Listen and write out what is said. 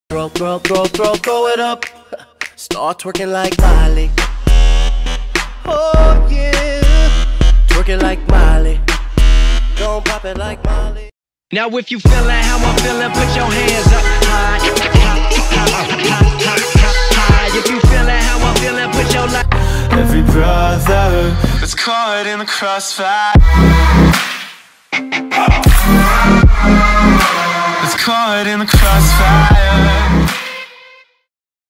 Throw it up. Start twerking like Miley. Oh yeah, twerking like Miley. Don't pop it like Miley. Now if you feelin' how I'm feelin', put your hands up high. If you feelin' how I'm feelin', put your light. Every brother that's caught in the crossfire, that's caught in the crossfire.